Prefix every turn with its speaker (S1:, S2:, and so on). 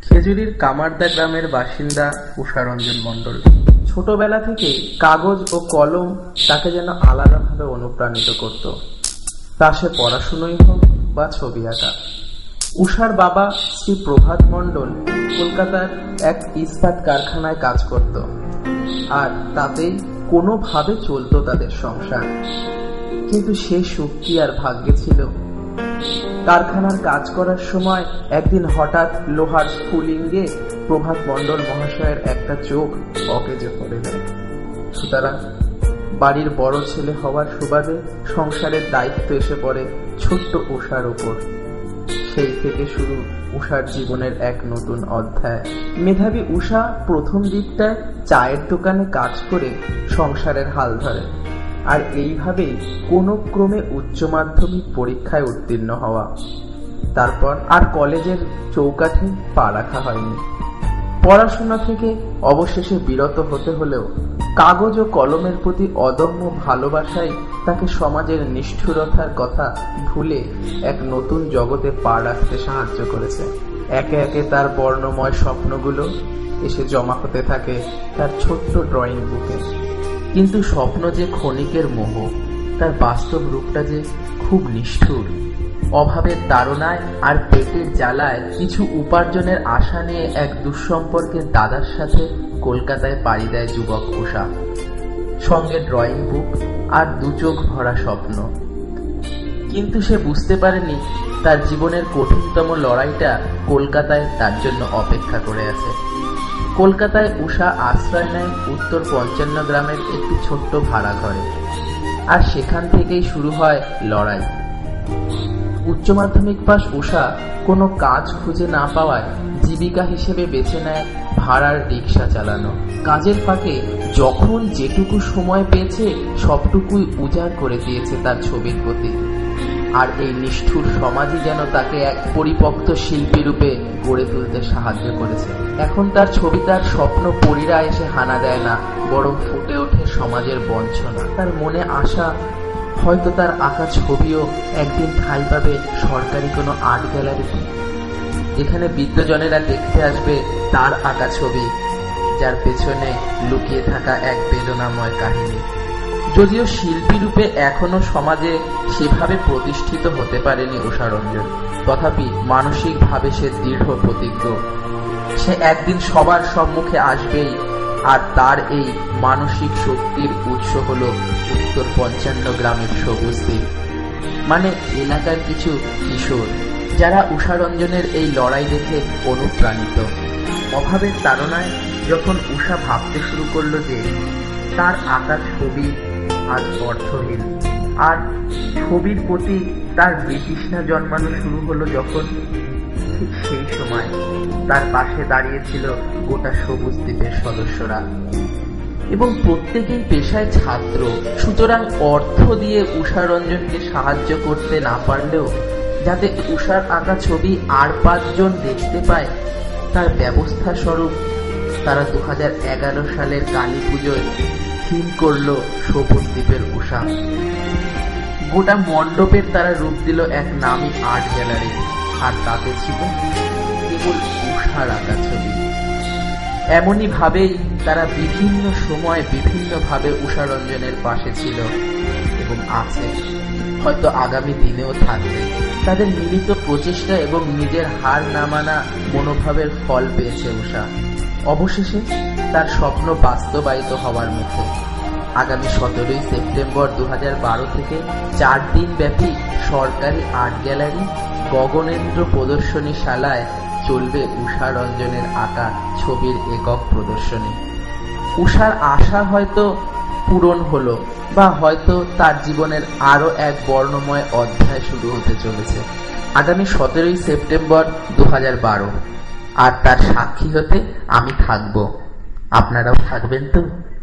S1: খেজুরির কামারদা গ্রামের বাসিন্দা উষারঞ্জন মণ্ডল। ছোটবেলা থেকে কাগজ ও কলম তাকে যেন আলাদাভাবে অনুপ্রাণিত করত, তা সে পড়াশুনোই হোক বা ছবি আঁকা। উষার বাবা শ্রী প্রভাত মণ্ডল কলকাতার এক ইস্পাত কারখানায় কাজ করত, আর তাতেই কোনোভাবে চলত তাদের সংসার। কিন্তু সে শক্তি আর ভাগ্যে ছিল। কারখানার কাজ করার সময় একদিন হঠাৎ লোহার স্ফুলিঙ্গে প্রভাত মণ্ডল মহাশয়ের একটা চোখ অকেজো করে দেয়। সুতরাং বাড়ির বড় ছেলে হওয়ার সুবাদে সংসারের দায়িত্ব এসে পড়ে ছোট্ট উষার উপর। সেই থেকে শুরু উষার জীবনের এক নতুন অধ্যায়। মেধাবী উষা প্রথম দিকটায় চায়ের দোকানে কাজ করে সংসারের হাল ধরে, আর এইভাবেই কোনো ক্রমে উচ্চ মাধ্যমিক পরীক্ষায় উত্তীর্ণ হওয়া। তারপর আর কলেজের চৌকাঠে পা রাখা হয়নি। পড়াশোনা থেকে অবশেষে বিরত হতে হলেও কাগজ ও কলমের প্রতি অদম্য ভালোবাসাই তাকে সমাজের নিষ্ঠুরতার কথা ভুলে এক নতুন জগতে পা রাখতে সাহায্য করেছে। একে একে তার বর্ণময় স্বপ্নগুলো এসে জমা হতে থাকে তার ছোট্ট ড্রয়িং বুকে। কিন্তু স্বপ্ন যে ক্ষণিকের মোহ, তার বাস্তব রূপটা যে খুব নিষ্ঠুর। অভাবের তাড়নায় আর পেটের জ্বালায় কিছু উপার্জনের আশা নিয়ে এক দুঃসম্পর্কের দাদার সাথে কলকাতায় পাড়ি দেয় যুবক উষা, সঙ্গে ড্রয়িং বুক আর দু চোখ ভরা স্বপ্ন। কিন্তু সে বুঝতে পারেনি তার জীবনের কঠিনতম লড়াইটা কলকাতায় তার জন্য অপেক্ষা করে আছে। কলকাতায় উষা আশ্রয় নেয় উত্তর ৫৫ গ্রামের একটি ছোট্ট ভাড়া ঘরে, আর সেখান থেকেই শুরু হয় লড়াই। উচ্চ মাধ্যমিক পাশ উষা কোনো কাজ খুঁজে না পাওয়ায় জীবিকা হিসেবে বেছে নেয় ভাড়ার রিক্সা চালানো। কাজের ফাঁকে যখন যেটুকু সময় পেয়েছে সবটুকুই উজাড় করে দিয়েছে তার ছবির প্রতি। আর এই নিষ্ঠুর সমাজই যেন তাকে এক পরিপক্ত শিল্পী রূপে গড়ে তুলতে সাহায্য করেছে। এখন তার ছবি তার স্বপ্ন পরীরা এসে হানা দেয় না, বরং ফুটে ওঠে সমাজের বঞ্চনা। তার মনে আশা হয়তো তার আঁকা ছবিও একদিন ঠাঁই পাবে সরকারি কোনো আর্ট গ্যালারিতে, যেখানে বিদ্বজনেরা দেখতে আসবে তার আঁকা ছবি, যার পেছনে লুকিয়ে থাকা এক বেদনাময় কাহিনী। যদিও শিল্পী রূপে এখনো সমাজে সেভাবে প্রতিষ্ঠিত হতে পারেনি উষারঞ্জন, তথাপি মানসিকভাবে সে দৃঢ় প্রতিজ্ঞ। সে একদিন সবার সম্মুখে আসবেই, আর তার এই মানসিক শক্তির উৎস হল উত্তর ৫৫ গ্রামের সবুজ দ্বীপ, মানে এলাকার কিছু কিশোর, যারা উষারঞ্জনের এই লড়াই দেখে অনুপ্রাণিত। অভাবের তাড়নায় যখন উষা ভাবতে শুরু করলো যে তার আঁকা ছবি আজ অর্থহীন, আর ছবির প্রতি তার বিতৃষ্ণা জন্মানো শুরু হলো যখন, ঠিক সেই সময় তার পাশে দাঁড়িয়েছিল গোটা সবুজ দ্বীপের সদস্যরা, এবং প্রত্যেকেই পেশায় ছাত্র। সুতরাং অর্থ দিয়ে উষারঞ্জনকে সাহায্য করতে না পারলেও যাতে উষার আঁকা ছবি আর ৫ জন দেখতে পায় তার ব্যবস্থা স্বরূপ তারা ২০১১ সালের কালী পুজোয় থিম করল সবুজ দ্বীপের উষা। গোটা মণ্ডপের তারা রূপ দিল এক নামী আর্ট গ্যালারি, আর তাতে ছিল কেবল উষার আঁকা ছবি। এমনই ভাবেই তারা বিভিন্ন সময় বিভিন্নভাবে উষারঞ্জনের পাশে ছিল এবং আছে, হয়তো আগামী দিনেও থাকবে। তাদের মিলিত প্রচেষ্টা এবং নিজের হার না মানা মনোভাবের ফল পেয়েছে উষা। অবশেষে তার স্বপ্ন বাস্তবায়িত হওয়ার মুখে। আগামী ১৭ই সেপ্টেম্বর ২০১২ থেকে ৪ দিন ব্যাপী সরকারি আর্ট গ্যালারি গগনেন্দ্র প্রদর্শনীশালায় চলবে উষারঞ্জনের আঁকা ছবির একক প্রদর্শনী। উষার আশা হয়তো পূরণ হলো, বা হয়তো তার জীবনের আরো এক বর্ণময় অধ্যায় শুরু হতে চলেছে আগামী ১৭ই সেপ্টেম্বর ২০১২। আর তার সাক্ষী হতে আমি থাকবো, আপনারাও থাকবেন তো?